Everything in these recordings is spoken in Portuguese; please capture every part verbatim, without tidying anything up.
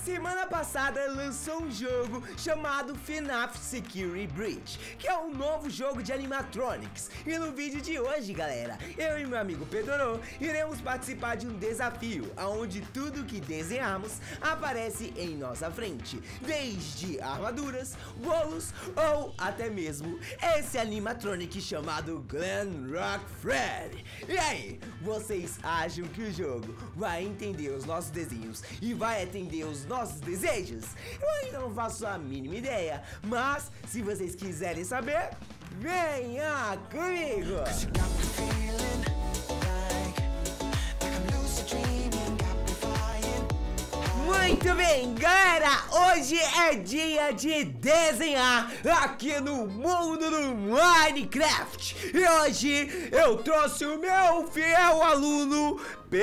Semana passada lançou um jogo chamado FNAF Security Breach, que é um novo jogo de animatronics. E no vídeo de hoje, galera, eu e meu amigo Pedro iremos participar de um desafio, onde tudo que desenhamos aparece em nossa frente, desde armaduras, bolos ou até mesmo esse animatronic chamado Glenrock Freddy. E aí, vocês acham que o jogo vai entender os nossos desenhos e vai atender os nossos desejos? Eu ainda não faço a mínima ideia, mas se vocês quiserem saber, venha comigo! Muito bem, galera, hoje é dia de desenhar aqui no mundo do Minecraft. E hoje eu trouxe o meu fiel aluno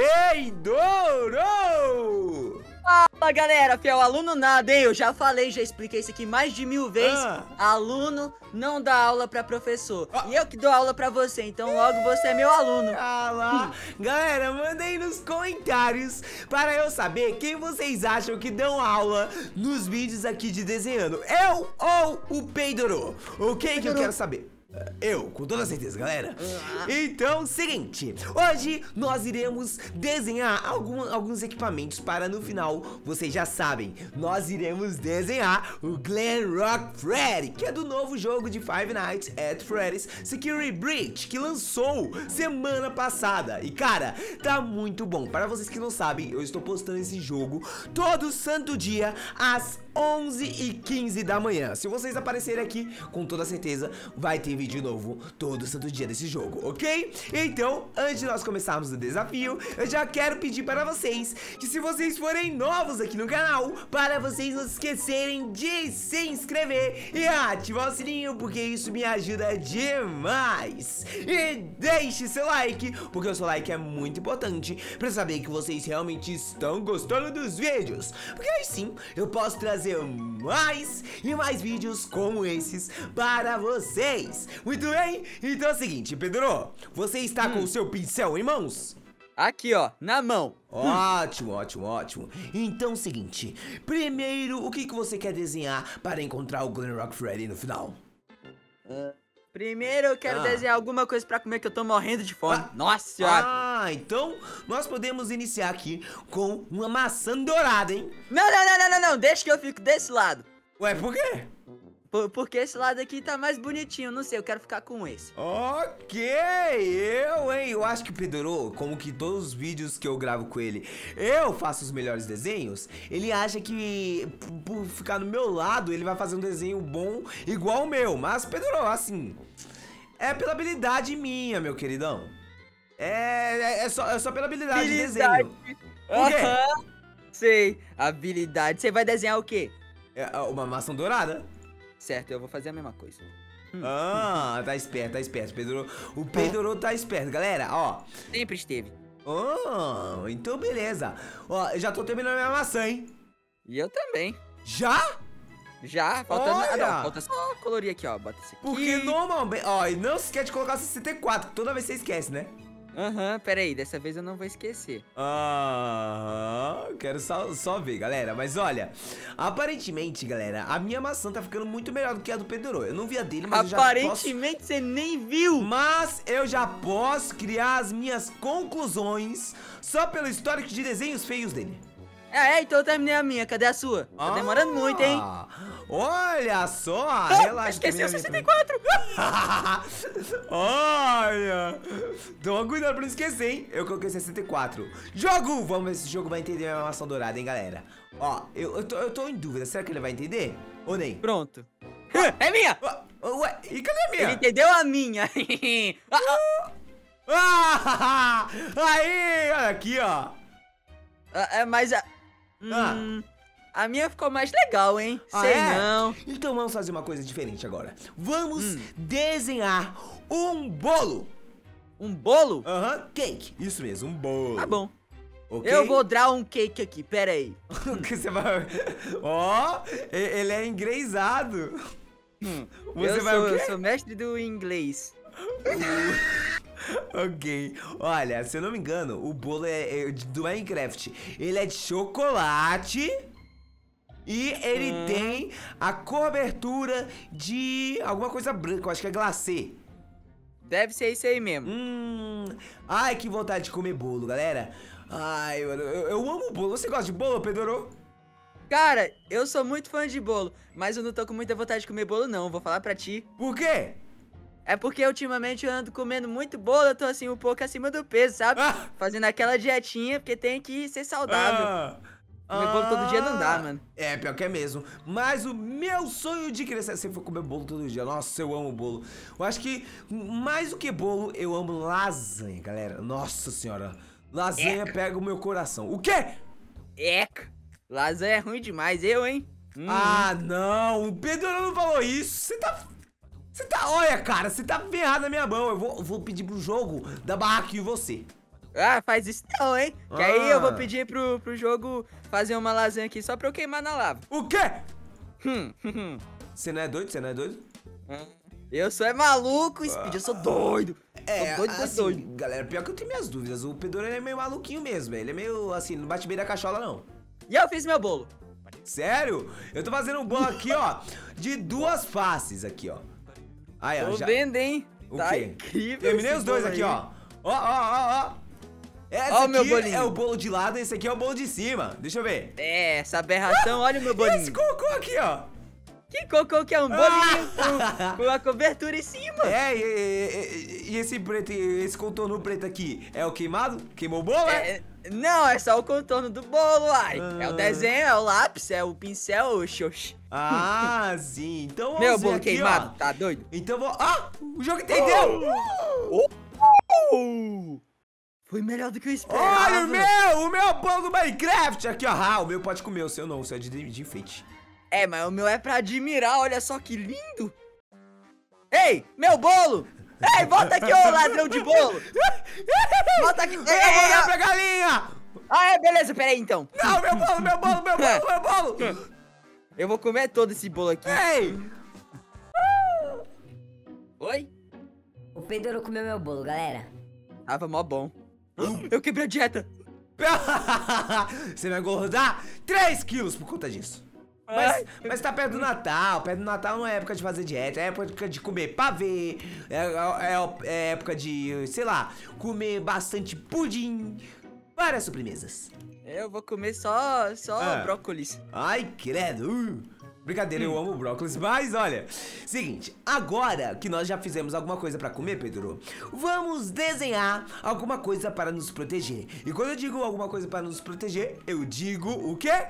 Peidoro. Fala, galera, fiel aluno nada, hein? Eu já falei, já expliquei isso aqui mais de mil vezes. Ah. Aluno não dá aula pra professor. Ah. E eu que dou aula pra você, então logo você é meu aluno. Ah lá. Galera, mandem nos comentários para eu saber quem vocês acham que dão aula nos vídeos aqui de desenhando. Eu ou o Peidoro? O que que eu quero saber? Eu, com toda certeza, galera. Então, seguinte, hoje nós iremos desenhar algum, alguns equipamentos para no final, vocês já sabem, nós iremos desenhar o Glenrock Freddy, que é do novo jogo de Five Nights at Freddy's Security Breach, que lançou semana passada. E cara, tá muito bom. Para vocês que não sabem, eu estou postando esse jogo todo santo dia às onze e quinze da manhã. Se vocês aparecerem aqui, com toda certeza vai ter vídeo novo todo santo dia desse jogo, ok? Então, antes de nós começarmos o desafio, eu já quero pedir para vocês que, se vocês forem novos aqui no canal, para vocês não esquecerem de se inscrever e ativar o sininho, porque isso me ajuda demais. E deixe seu like, porque o seu like é muito importante para saber que vocês realmente estão gostando dos vídeos, porque aí sim eu posso trazer mais e mais vídeos como esses para vocês. Muito bem, então é o seguinte, Pedro, você está hum. com o seu pincel em mãos? Aqui, ó, na mão. Ótimo, ótimo, ótimo. Então é o seguinte, primeiro, o que, que você quer desenhar para encontrar o Glenrock Freddy no final? Uh, primeiro eu quero ah. desenhar alguma coisa pra comer, que eu tô morrendo de fome. Ah. Nossa senhora. Ah, então nós podemos iniciar aqui com uma maçã dourada, hein? Não, não, não, não, não, não, deixa que eu fico desse lado. Ué, por quê? Por, porque esse lado aqui tá mais bonitinho, não sei, eu quero ficar com esse. Ok, eu, hein, eu acho que o Pedro, como que todos os vídeos que eu gravo com ele, eu faço os melhores desenhos, ele acha que por ficar no meu lado, ele vai fazer um desenho bom igual o meu. Mas, Pedro, assim, é pela habilidade minha, meu queridão. É, é, é, só, é só pela habilidade, habilidade. de desenho. O quê? Uhum. Sei, habilidade. Você vai desenhar o quê? É uma maçã dourada. Certo, eu vou fazer a mesma coisa. Hum. Ah, tá esperto, tá esperto, Pedro. O Pedro tá esperto, galera, ó. Sempre esteve. Oh, então beleza. Ó, eu já tô terminando a minha maçã, hein? E eu também. Já? Já, falta Olha. Ah, não, falta só colorir aqui, ó. Bota esse aqui. Porque normalmente, ó, e não se esquece de colocar o sessenta e quatro, toda vez você esquece, né? Aham, uhum, pera aí, dessa vez eu não vou esquecer. Aham, uhum, quero só, só ver, galera. Mas olha, aparentemente, galera, a minha maçã tá ficando muito melhor do que a do Pedro. Eu não vi a dele, mas aparentemente eu já posso... você nem viu. Mas eu já posso criar as minhas conclusões só pelo histórico de desenhos feios dele. É, então eu terminei a minha, cadê a sua? Tá ah, demorando muito, hein? Olha só, ah, relaxa. Esqueci o sessenta e quatro. Olha, toma cuidado pra não esquecer, hein? Eu coloquei sessenta e quatro. Jogo! Vamos ver se o jogo vai entender a minha maçã dourada, hein, galera? Ó, eu, eu, tô, eu tô em dúvida, será que ele vai entender? Ou nem? Pronto. É minha! Ué, e cadê a minha? Ele entendeu a minha. ah, aí, olha aqui, ó. É, mas a... Ah. Hum, a minha ficou mais legal, hein? Ah, Sei é? não. Então vamos fazer uma coisa diferente agora. Vamos hum. desenhar um bolo. Um bolo? Aham, uhum, cake. Isso mesmo, um bolo. Tá bom. Okay? Eu vou draw um cake aqui, pera aí. O que você vai... Ó, oh, ele é engrezado. Hum. Você eu, vai sou, o quê? eu sou mestre do inglês. Ok, olha, se eu não me engano, o bolo é, é do Minecraft. Ele é de chocolate. E ele Hum. tem a cobertura de alguma coisa branca, eu acho que é glacê. Deve ser isso aí mesmo. Hum. Ai, que vontade de comer bolo, galera. Ai, mano, eu, eu amo bolo. Você gosta de bolo, Pedro? Cara, eu sou muito fã de bolo, mas eu não tô com muita vontade de comer bolo não, vou falar pra ti. Por quê? É porque ultimamente eu ando comendo muito bolo, eu tô assim um pouco acima do peso, sabe? Ah. Fazendo aquela dietinha, porque tem que ser saudável. Ah. Comer bolo todo dia não dá, mano. É, pior que é mesmo. Mas o meu sonho de crescer sempre foi comer bolo todo dia. Nossa, eu amo bolo. Eu acho que mais do que bolo, eu amo lasanha, galera. Nossa senhora. Lasanha Eca. pega o meu coração. O quê? Eca, lasanha é ruim demais, eu, hein? Hum. Ah, não. O Pedro não falou isso. Você tá... Você tá... Olha, cara, você tá ferrado na minha mão. Eu vou, eu vou pedir pro jogo da barraca em você. Ah, faz isso não, hein? Que aí eu vou Ah. pedir pro, pro jogo fazer uma lasanha aqui só pra eu queimar na lava. O quê? Hum, hum, Você não é doido? Você não é doido? hum. Eu sou é maluco, Speed, eu sou doido. É, Sou doido, doido, assim, doido. galera, pior que eu tenho minhas dúvidas. O Pedro ele é meio maluquinho mesmo. Ele é meio, assim, não bate bem da cachola, não. E eu fiz meu bolo. Sério? Eu tô fazendo um bolo aqui, ó, de duas faces aqui, ó. Aí, ó, Tô já... vendo, hein? O Tá quê? incrível. Terminei esse os dois bolo aqui, aí. ó. Ó, ó, ó, ó. Esse Ó o aqui meu bolinho. é o bolo de lado, esse aqui é o bolo de cima. Deixa eu ver. É, essa aberração, olha o meu E bolinho. esse cocô aqui, ó. Que cocô que é um bolinho com, com a cobertura em cima. É, e, e- e- e esse preto, esse contorno preto aqui, é o queimado? Queimou o bolo, é? É, não, é só o contorno do bolo, ai. É Ah. o desenho, é o lápis, é o pincel, o xoxi. Ah, sim. Então vamos Meu ver bolo aqui, queimado, ó. tá doido? Então vou... Ah, o jogo entendeu! Uh, foi melhor do que eu esperava. Olha o meu! O meu bolo do Minecraft! Aqui, ó. Ah, o meu pode comer, o seu não. O seu é de, de enfeite. É, mas o meu é pra admirar, olha só que lindo. Ei, meu bolo! Ei, volta aqui, ô ladrão de bolo! Volta aqui! Eu Ei, vou ei, dar ei, pra galinha! ah, é, beleza, peraí então. Não, meu bolo, meu bolo, meu bolo, meu bolo! Eu vou comer todo esse bolo aqui. Ei! Oi? O Pedro comeu meu bolo, galera. Tava mó bom. Eu quebrei a dieta. Você vai engordar três quilos por conta disso. Mas, Ai. mas tá perto do Natal. Perto do Natal não é época de fazer dieta, é época de comer pavê, é, é- é época de, sei lá, comer bastante pudim, várias sobremesas. Eu vou comer só, só Ah. brócolis. Ai, credo. Uh, brincadeira, eu amo brócolis, mas olha, seguinte, agora que nós já fizemos alguma coisa pra comer, Pedro, vamos desenhar alguma coisa para nos proteger. E quando eu digo alguma coisa para nos proteger, eu digo o quê?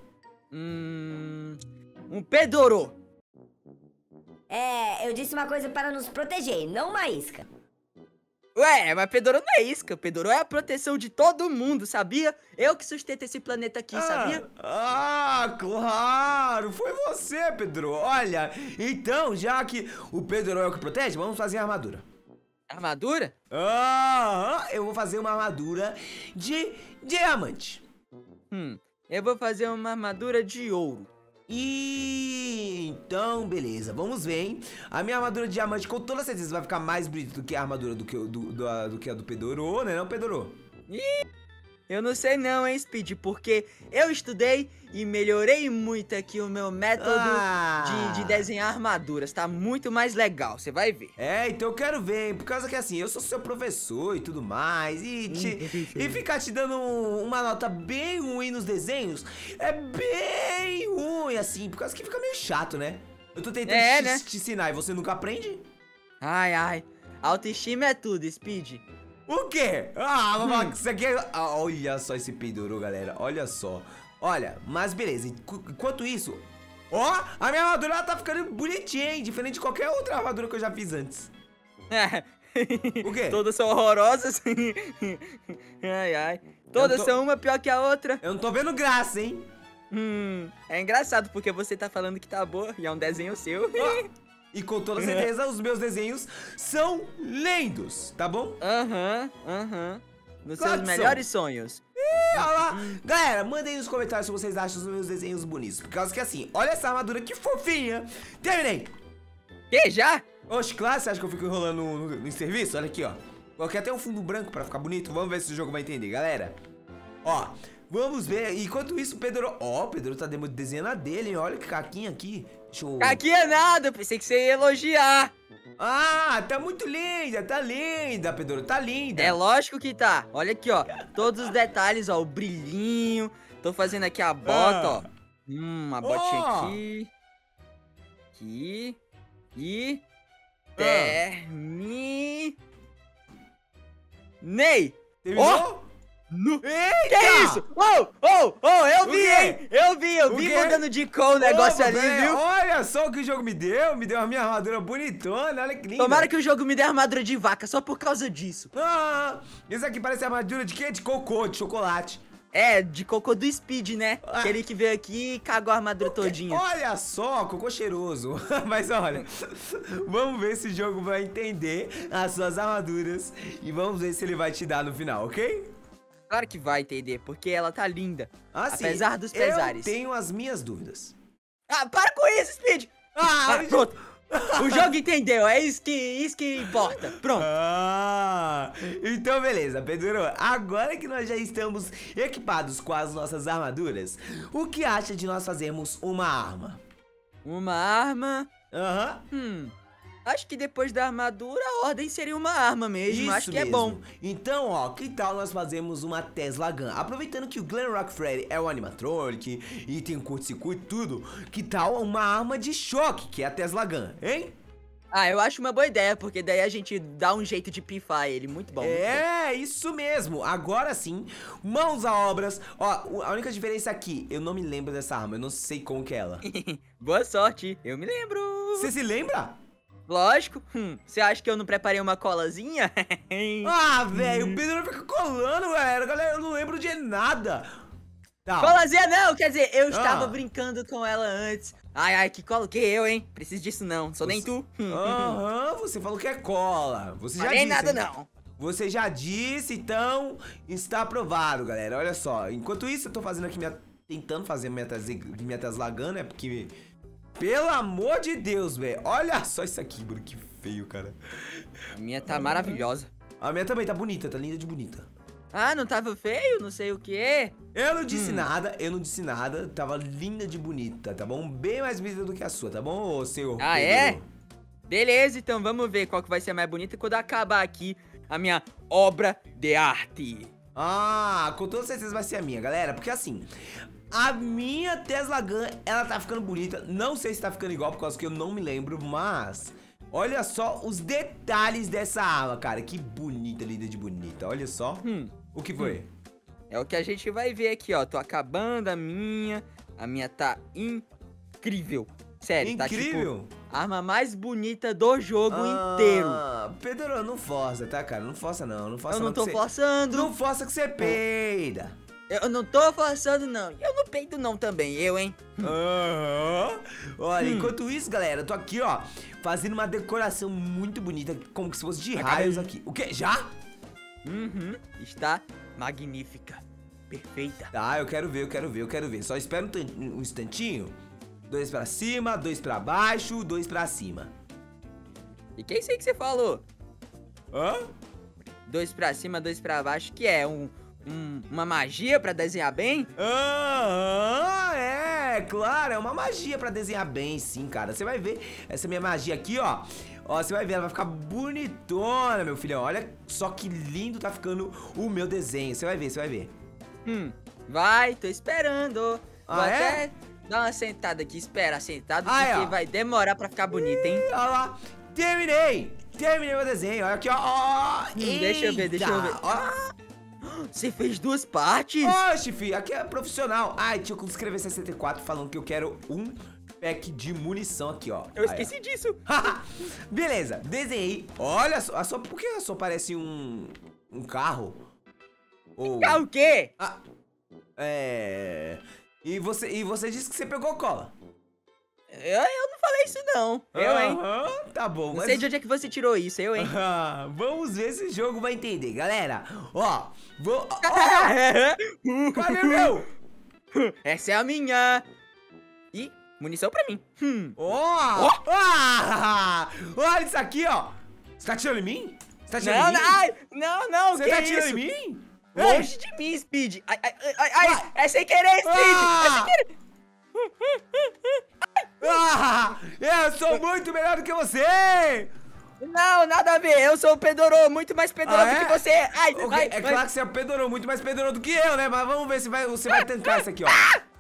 Hum. Um pedorô. É, eu disse uma coisa para nos proteger, não uma isca. Ué, mas pedorô não é isca. Pedorô é a proteção de todo mundo, sabia? Eu que sustento esse planeta aqui, sabia? Ah, claro! Foi você, Pedro! Olha, então, já que o Pedro é o que protege, vamos fazer a armadura. Armadura? Ah, eu vou fazer uma armadura de diamante. Hum. Eu vou fazer uma armadura de ouro. E então, beleza, vamos ver, hein? A minha armadura de diamante com toda certeza vai ficar mais bonita do que a armadura do que, o- do, do, a- do que a do Pedro, né não, Pedro? Eu não sei não, hein, Speed, porque eu estudei e melhorei muito aqui o meu método Ah. de, de desenhar armaduras. Tá muito mais legal, você vai ver. É, então eu quero ver, hein? Por causa que assim, eu sou seu professor e tudo mais, e, te- e ficar te dando um- uma nota bem ruim nos desenhos é bem ruim, assim, por causa que fica meio chato, né? Eu tô tentando É, te, né? te ensinar e você nunca aprende? Ai, ai. Autoestima é tudo, Speed. O quê? Ah, vou falar que isso aqui é... Ah, olha só esse pendurou, galera. Olha só. Olha, mas beleza. Enqu- Enquanto isso... Ó, a minha armadura ela tá ficando bonitinha, hein? Diferente de qualquer outra armadura que eu já fiz antes. O quê? Todas são horrorosas. Ai, ai. Todas tô- são uma pior que a outra. Eu não tô vendo graça, hein? Hum, é engraçado porque você tá falando que tá boa e é um desenho seu. Ó, e com toda certeza os meus desenhos são lindos, tá bom? Aham, aham. Nos Claro seus que são. melhores sonhos. E olha lá. Galera, mandem aí nos comentários se vocês acham os meus desenhos bonitos. Por causa que assim, olha essa armadura que fofinha. Terminei. Que, já? Oxe, claro, você acha que eu fico enrolando no, no, no serviço? Olha aqui, ó. Coloquei até um fundo branco pra ficar bonito. Vamos ver se o jogo vai entender, galera. Ó, Vamos ver. Enquanto isso, o Pedro... Ó, o Pedro tá desenhando a dele, hein? Olha que caquinha aqui. Deixa eu... Aqui é nada, eu pensei que você ia elogiar. Ah, tá muito linda, tá linda, Pedro, tá linda. É lógico que tá. Olha aqui, ó. Todos os detalhes, ó. O brilhinho. Tô fazendo aqui a bota, Ah. ó. Hum, a botinha Ó. aqui. Aqui. E... Ah. Termi... Ney! Terminou? No... Eita! Que é isso? Oh, oh, oh, eu O vi, quê? hein? Eu vi, eu O vi quê? mudando de cor o negócio Opa, ali, pera aí, viu? Olha só o que o jogo me deu. Me deu a minha armadura bonitona, olha que linda. Tomara que o jogo me dê armadura de vaca, só por causa disso. Ah, isso aqui parece armadura de quê? De cocô, de chocolate. É, de cocô do Speed, né? Ah. Aquele que veio aqui e cagou a armadura todinha. Olha só, cocô cheiroso. Mas olha, vamos ver se o jogo vai entender as suas armaduras e vamos ver se ele vai te dar no final, ok? Claro que vai entender, porque ela tá linda. Assim, Apesar dos pesares. eu tenho as minhas dúvidas. Ah, para com isso, Speed! Ah, Ah, pronto. O jogo entendeu, é isso que, isso que importa. Pronto. Ah, então beleza, Pedro. Agora que nós já estamos equipados com as nossas armaduras, o que acha de nós fazermos uma arma? Uma arma... Aham. Hum... Acho que depois da armadura, a ordem seria uma arma mesmo. Isso Acho que mesmo. é bom. Então, ó, que tal nós fazermos uma Tesla Gun? Aproveitando que o Glen Rock Freddy é o animatronic e tem curto-circuito e tudo, que tal uma arma de choque, que é a Tesla Gun, hein? Ah, eu acho uma boa ideia, porque daí a gente dá um jeito de pifar ele. Muito bom. muito bom. É, isso mesmo. Agora sim, mãos à obras. Ó, a única diferença aqui, eu não me lembro dessa arma, eu não sei como que é ela. Boa sorte, eu me lembro. Você se lembra? Lógico. Hum, você acha que eu não preparei uma colazinha? Ah, velho, o Pedro fica colando, galera. Galera, eu não lembro de nada. Tá. Colazinha não, quer dizer, eu estava Ah. brincando com ela antes. Ai, ai, que cola que eu, hein? Preciso disso não, sou nem tu. Aham, você falou que é cola. Você já Falei disse. nada hein? não. Você já disse, então está aprovado, galera. Olha só. Enquanto isso, eu tô fazendo aqui minha. Tentando fazer minha, minha Tesla Gun, né? Porque. Pelo amor de Deus, velho. Olha só isso aqui, mano. Que feio, cara. A minha tá maravilhosa. A minha também tá bonita, tá linda de bonita. Ah, não tava feio? Não sei o que. Eu não disse nada, eu não disse nada. Tava linda de bonita, tá bom? Bem mais bonita do que a sua, tá bom, ô senhor? Ah, Pedro? é? Beleza, então vamos ver qual que vai ser mais bonita quando acabar aqui a minha obra de arte. Ah, com toda certeza vai ser a minha, galera. Porque assim, a minha Tesla Gun, ela tá ficando bonita. Não sei se tá ficando igual, por causa que eu não me lembro, mas... Olha só os detalhes dessa arma, cara. Que bonita, linda de bonita. Olha só. Hum, O que foi? é o que a gente vai ver aqui, ó. Tô acabando a minha. A minha tá incrível. Sério, Incrível. tá tipo a arma mais bonita do jogo Ah, inteiro. Pedro, não força, tá, cara? Não força não, não força Eu não tô que você- forçando. Não força que você peida. Eu não tô forçando, não. Eu não peito, não, também. Eu, hein? Aham. Olha, Hum. enquanto isso, galera, eu tô aqui, ó, fazendo uma decoração muito bonita, como se fosse de Acabei. raios aqui. O quê? Já? Uhum. Está magnífica. Perfeita. Tá, eu quero ver, eu quero ver, eu quero ver. Só espera um, tan- um instantinho. Dois pra cima, dois pra baixo, dois pra cima. E que é isso aí que você falou? Hã? Dois pra cima, dois pra baixo, que é um, um- uma magia pra desenhar bem? Aham, é, claro, é uma magia pra desenhar bem, sim, cara. Você vai ver essa minha magia aqui, ó. Ó, você vai ver, ela vai ficar bonitona, meu filhão. Olha só que lindo tá ficando o meu desenho. Você vai ver, você vai ver. Hum, vai, tô esperando. Vou Ah, é? até dar uma sentada aqui, espera, sentado, Ah, é, porque ó. vai demorar pra ficar bonito, hein? Olha lá, terminei. Terminei meu desenho, olha aqui, ó. ó. Hum, deixa eu ver, deixa eu ver. Eita, ó. Você fez duas partes? Oxe, filho, aqui é profissional. Ai, tinha que escrever sessenta e quatro falando que eu quero um pack de munição aqui, ó. Eu Aí, esqueci disso. ó. Beleza, desenhei. Olha só, a sua, por que a sua parece um, um carro? Ou... Ah, o quê? Ah, é... E você, e você disse que você pegou cola. Eu, eu não falei isso, não. Eu, hein? Aham, tá bom, Não mas... sei de onde é que você tirou isso, eu, hein? Ah, vamos ver se o jogo vai entender, galera. Ó, vou... ó, cadê meu? Essa é a minha. E munição pra mim. Hum. Ó! Ah! Olha isso aqui, ó! Você tá atirando em mim? Você tá atirando Não, em mim? não, ai, não, não, Você que tá atirando isso? em mim? Longe de mim, Speed. Ai, ai, ai, ai. É sem querer, Speed. Ah! É sem querer. Ah, eu sou muito melhor do que você! Não, nada a ver. Eu sou o Pedorô, muito mais Pedorô Ah, do é? que você. Ai, Ok, ai, é ai. claro que você é pedorou, muito mais pedorou do que eu, né? Mas vamos ver se vai, você vai tancar isso aqui, ó.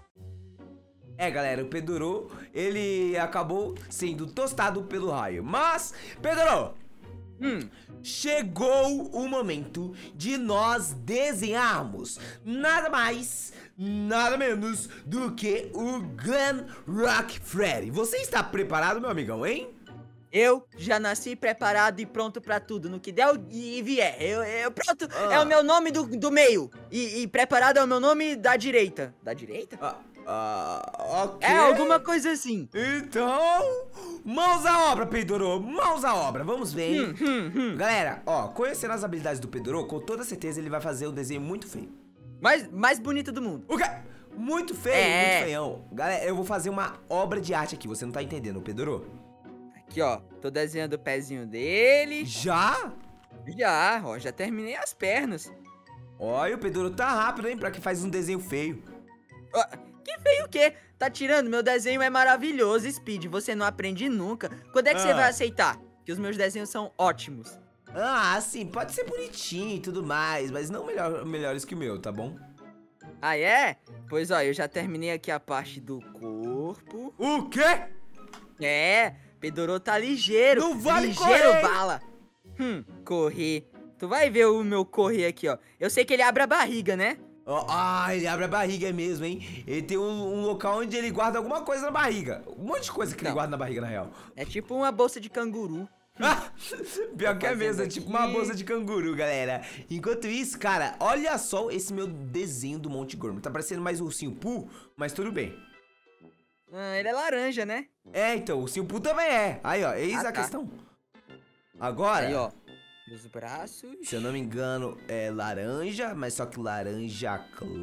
É, galera, o Pedorô, ele acabou sendo tostado pelo raio. Mas, Pedorô, Hum. chegou o momento de nós desenharmos nada mais, nada menos do que o Glen Rock Freddy. Você está preparado, meu amigão, hein? Eu já nasci preparado e pronto pra tudo, no que der e vier. Eu, eu pronto, Ah. é o meu nome do, do meio. E, e preparado é o meu nome da direita. Da direita? Ah, ah, ok. É alguma coisa assim. Então, mãos à obra, Pedorô, mãos à obra, vamos ver, hein? Hum, hum, hum. Galera, ó, conhecendo as habilidades do Pedorô, com toda certeza ele vai fazer um desenho muito feio. Mais, mais bonito do mundo. O quê? Muito feio, É. muito feião. Galera, eu vou fazer uma obra de arte aqui, você não tá entendendo, Pedorô? Aqui, ó. Tô desenhando o pezinho dele. Já? Já, ó. Já terminei as pernas. Olha, o Pedorô tá rápido, hein, pra que faz um desenho feio. Ó, que feio o quê? Tá tirando? Meu desenho é maravilhoso, Speed. Você não aprende nunca. Quando é que você Ah. vai aceitar? Que os meus desenhos são ótimos. Ah, sim, pode ser bonitinho e tudo mais, mas não melhor, melhores que o meu, tá bom? Ah, é? Pois, ó, eu já terminei aqui a parte do corpo. O quê? É, Pedorô tá ligeiro. Não vale ligeiro, correr. bala. Hum, correr. Tu vai ver o meu correr aqui, ó. Eu sei que ele abre a barriga, né? Ó, ah, ele abre a barriga mesmo, hein? Ele tem um, um local onde ele guarda alguma coisa na barriga. Um monte de coisa que ele Não. guarda na barriga, na real. É tipo uma bolsa de canguru. Ah, pior que é fazendo mesmo, é tipo uma aqui. bolsa de canguru, galera. Enquanto isso, cara, olha só esse meu desenho do Monte Gorman. Tá parecendo mais o Ursinho Pooh, mas tudo bem. Ah, ele é laranja, né? É, então, o Ursinho Pooh também é. Aí, ó, eis Ah, a tá. questão. Agora, Aí, ó. Os braços. se eu não me engano, é laranja, mas só que laranja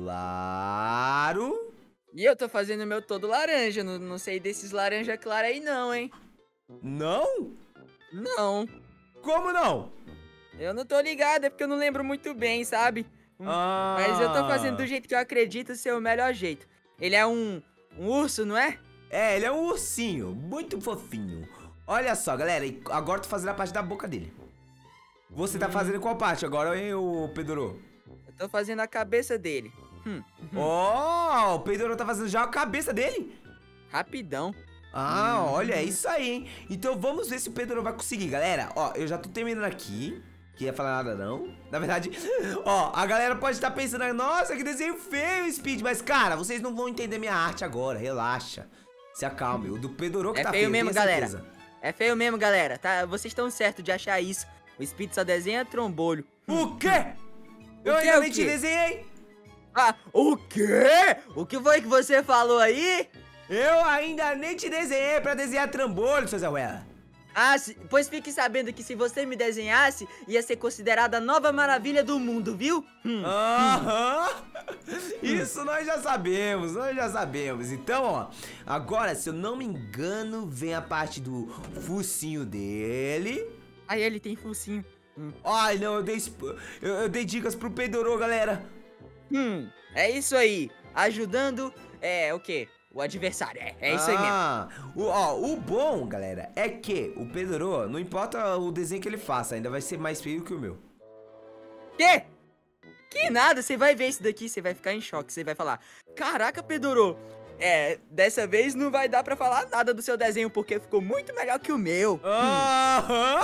claro. E eu tô fazendo o meu todo laranja. Não, não sei desses laranja claro aí não, hein? Não? Não. Como não? Eu não tô ligado, é porque eu não lembro muito bem, sabe? Hum, Ah. Mas eu tô fazendo do jeito que eu acredito ser o melhor jeito. Ele é um, um urso, não é? É, ele é um ursinho, muito fofinho. Olha só, galera, e agora eu tô fazendo a parte da boca dele. Você tá fazendo qual parte agora, hein, o Pedorô? Eu tô fazendo a cabeça dele. Hum, Ó, o Pedorô tá fazendo já a cabeça dele? rapidão. Ah, olha, é isso aí, hein? Então vamos ver se o Pedorô vai conseguir, galera. Ó, eu já tô terminando aqui. Que ia falar nada, não. Na verdade, ó, a galera pode estar pensando, nossa, que desenho feio, Speed. Mas, cara, vocês não vão entender minha arte agora, relaxa. Se acalme, o do Pedorô que É tá feio mesmo, tenho galera. certeza. É feio mesmo, galera. Tá? Vocês estão certos de achar isso. O Speed só desenha trombolho. O quê? Eu O quê, ainda o nem te quê? desenhei. Ah, o quê? O que foi que você falou aí? Eu ainda nem te desenhei pra desenhar trambolho, seu Zé Ruela. Ah, se- pois fique sabendo que se você me desenhasse, ia ser considerada a nova maravilha do mundo, viu? Hum. Aham. Isso nós já sabemos, nós já sabemos. Então, ó, agora, se eu não me engano, vem a parte do focinho dele. Aí ele tem focinho. Hum. Ai, não, eu dei, sp- eu, eu dei dicas pro Pedorô, galera. Hum, é isso aí. Ajudando, é, o quê? O adversário, é, é isso aí mesmo. Ah, o, ó, o bom, galera, é que o Pedorô, não importa o desenho que ele faça, ainda vai ser mais feio que o meu. Quê? Que nada, você vai ver isso daqui, você vai ficar em choque, você vai falar, caraca, Pedorô, é, dessa vez não vai dar pra falar nada do seu desenho, porque ficou muito melhor que o meu. Aham!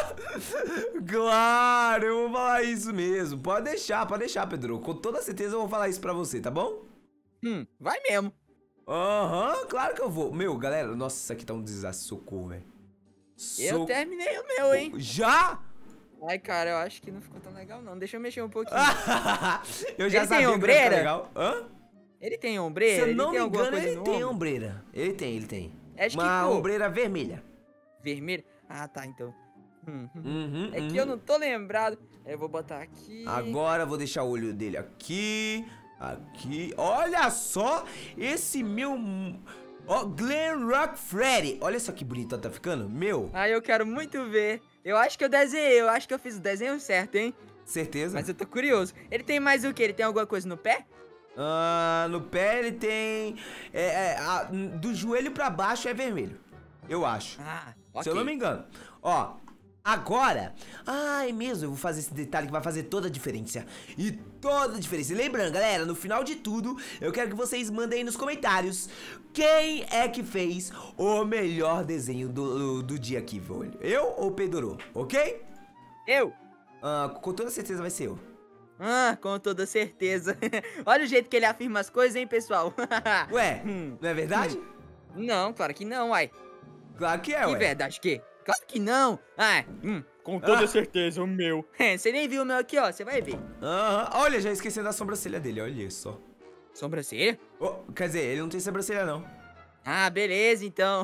Claro, eu vou falar isso mesmo. Pode deixar, pode deixar, Pedro. Com toda certeza eu vou falar isso pra você, tá bom? Hum, vai mesmo. Aham, claro que eu vou. Meu, galera, nossa, isso aqui tá um desastre. Socorro, velho. Eu Socorro. terminei o meu, hein. Já? Ai, cara, eu acho que não ficou tão legal, não. Deixa eu mexer um pouquinho. Eu já Ele tem sabia que não ia ficar ombreira? legal. Hã? Ele tem ombreira? Se eu não ele tem me alguma engano, coisa ele no tem ombro? ombreira. Ele tem, ele tem. É de que Uma cor? ombreira vermelha. Vermelho? Ah, tá, então. Hum, hum. Uhum, É uhum. que eu não tô lembrado. Eu vou botar aqui. Agora eu vou deixar o olho dele aqui, aqui. Olha só esse meu... Ó, Glen Rock Freddy. Olha só que bonito tá ficando. Meu, Ah, eu quero muito ver. Eu acho que eu desenhei, eu acho que eu fiz o desenho certo, hein? Certeza. Mas eu tô curioso. Ele tem mais o quê? Ele tem alguma coisa no pé? Ah, no pé ele tem... É, é, a- do joelho pra baixo é vermelho. Eu acho. Ah, ok. Se eu não me engano. Ó, agora... Ah, é mesmo, eu vou fazer esse detalhe que vai fazer toda a diferença. E toda a diferença. E lembrando, galera, no final de tudo, eu quero que vocês mandem aí nos comentários quem é que fez o melhor desenho do, do, do dia aqui, velho. Eu ou o Pedro, ok? Eu? Ah, com toda certeza vai ser eu. Ah, com toda certeza. Olha o jeito que ele afirma as coisas, hein, pessoal? Ué, Hum. não é verdade? Não, claro que não, uai. Claro que é, Que ué. verdade que? Claro que não. Ah, hum, com toda Ah. certeza, o meu. Você nem viu o meu aqui, ó, você vai ver. Aham, olha, já esqueci da sobrancelha dele, olha isso. Sobrancelha? Oh, quer dizer, ele não tem sobrancelha, não. Ah, beleza, então.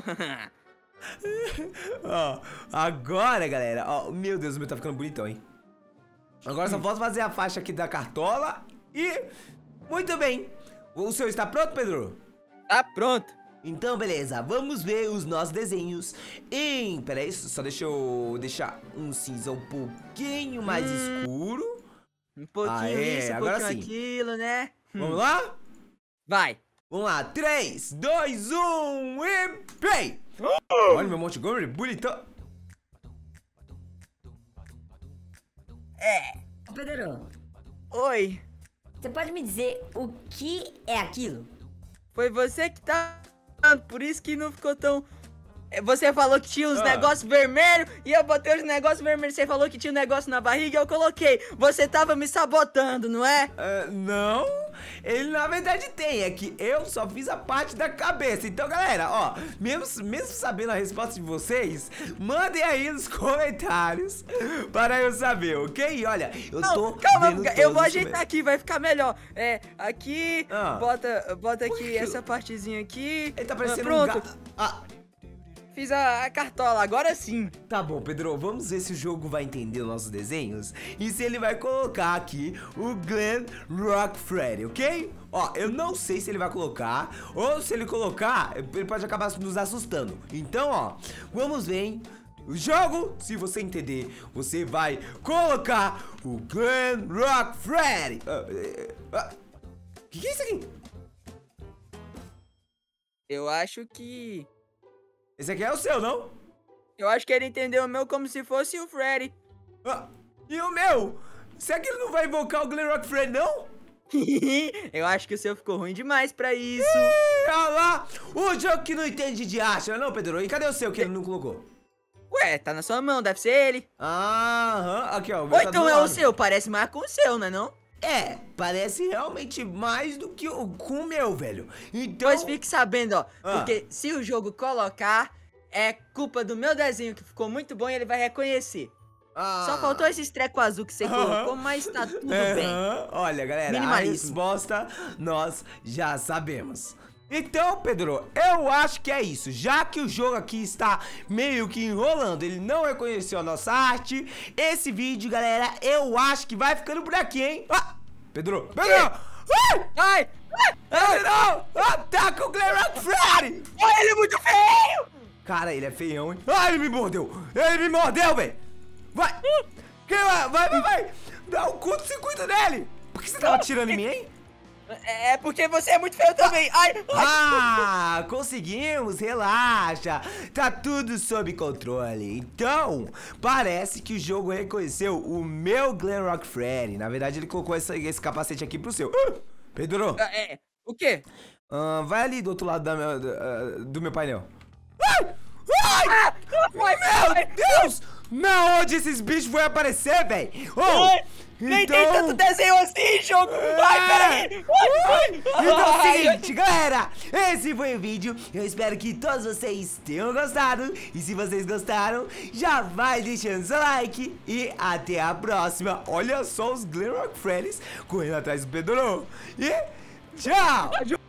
Ó, agora, galera, ó, meu Deus, o meu tá ficando bonitão, hein? Agora só falta fazer a faixa aqui da cartola e... Muito bem. O seu está pronto, Pedro? Tá pronto. Então, beleza, vamos ver os nossos desenhos em... Pera aí, só deixa eu deixar um cinza um pouquinho mais Hum. escuro. Um pouquinho Aê, isso, um agora pouquinho sim. aquilo, né? Hum. Vamos lá? Vai. Vamos lá, três, dois, um e... Play! Olha meu Montgomery, bonitão. Ô, Pedro, Oi. você pode me dizer o que é aquilo? Foi você que tá... Por isso que não ficou tão... É, você falou que tinha uns Ah. negócios vermelhos e eu botei os negócios vermelhos. Você falou que tinha um negócio na barriga e eu coloquei. Você tava me sabotando, não é? Ah, não, ele na verdade tem, é que eu só fiz a parte da cabeça. Então, galera, ó, mesmo, mesmo sabendo a resposta de vocês, mandem aí nos comentários para eu saber, ok? Olha, eu Não, tô calma, vendo eu todos vou os ajeitar aqui, vai ficar melhor. É, aqui, Ah. bota, bota Por aqui que- essa partezinha aqui. Ele tá Ah, parecendo um pronto, gato. Ah, fiz a, a cartola, agora sim. tá bom, Pedro, vamos ver se o jogo vai entender os nossos desenhos e se ele vai colocar aqui o Glenn Rock Freddy, ok? Ó, eu não sei se ele vai colocar, ou se ele colocar, ele pode acabar nos assustando. Então, ó, vamos ver, hein? O jogo, se você entender, você vai colocar o Glenn Rock Freddy. Ah, eh, ah, que que é isso aqui? Eu acho que... Esse aqui é o seu, não? Eu acho que ele entendeu o meu como se fosse o Freddy. Ah, e o meu? Será que ele não vai invocar o Glenn Rock Freddy, não? Eu acho que o seu ficou ruim demais pra isso. Ih, olha lá! O jogo que não entende de arte, não é não, Pedro? E cadê o seu que ele não colocou? Ué, tá na sua mão, deve ser ele. Aham, aqui ó. o meu Ou tá então do é o lado. seu, parece mais com o seu, não é não? É, parece realmente mais do que o, com o meu, velho. Então... Pois fique sabendo, ó, Ah. porque se o jogo colocar, é culpa do meu desenho que ficou muito bom e ele vai reconhecer. Ah. Só faltou esse treco azul que você Aham. colocou, mas tá tudo Aham. bem. Olha, galera, a Minimalismo. resposta nós já sabemos. Então, Pedro, eu acho que é isso. Já que o jogo aqui está meio que enrolando, ele não reconheceu a nossa arte, esse vídeo, galera, eu acho que vai ficando por aqui, hein? Ah, Pedro, Pedro! Ai! Ai! Ai, não! Ataca o Glenn Rock Freddy! Ai, ele é muito feio! Cara, ele é feião, hein? Ai, ele me mordeu! Ele me mordeu, velho! Vai! Quem vai? Vai, vai, vai! Dá um curto-circuito nele! Por que você tava atirando em mim, hein? É porque você é muito feio também. Ai! ai. Ah, conseguimos, relaxa. Tá tudo sob controle. Então, parece que o jogo reconheceu o meu Glenn Rock Freddy. Na verdade, ele colocou esse, esse capacete aqui pro seu. Ah, Pedro, Ah, é, o quê? ah, vai ali do outro lado da minha- da- ah, do meu painel. Ai! Ai! Ah, ai, ai, Meu Deus! Na onde esses bichos vão aparecer, velho? ai. Nem tem tanto desenho assim, jogo! Ai, peraí! Ai, Então é o ai, seguinte, galera, esse foi o vídeo. Eu espero que todos vocês tenham gostado. E se vocês gostaram, já vai deixando seu like. E até a próxima. Olha só os Glenn Rock Freddy's correndo atrás do Pedro. E tchau!